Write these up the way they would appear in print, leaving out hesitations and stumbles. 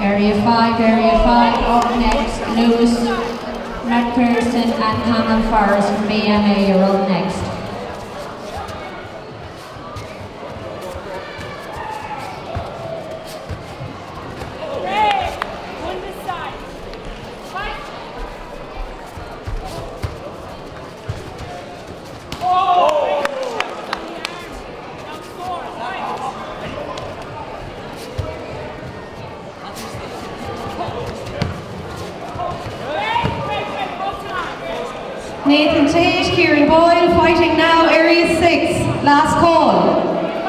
Area 5 up next, Lewis, McPherson and Cameron Forrest from BMA, you're up next. Nathan Tate, Kieran Boyle fighting now, Area 6, last call.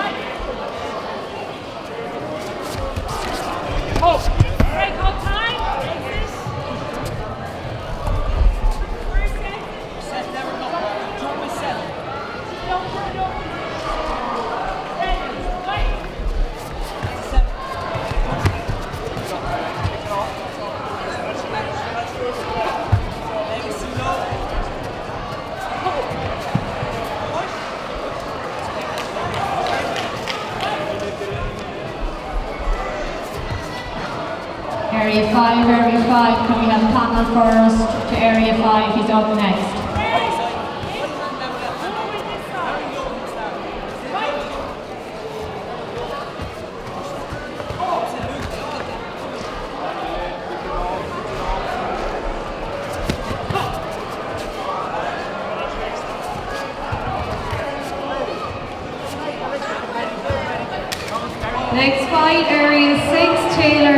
Area 5, can we have Cameron Forrest to Area 5, he's up next. Next fight, Area 6, Taylor